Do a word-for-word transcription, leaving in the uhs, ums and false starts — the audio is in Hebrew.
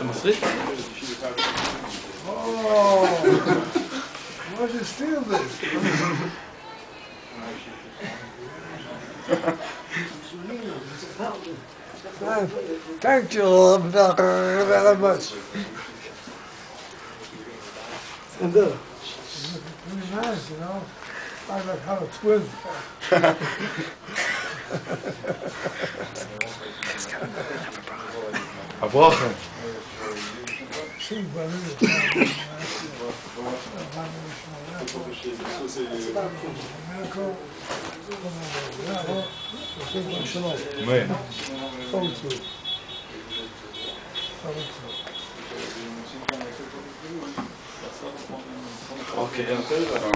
אתה מפריד? Why did you steal this? Thank you very much. And uh, Really nice, you know. I like how a twin. הברכה. See, but אמן. אוקיי,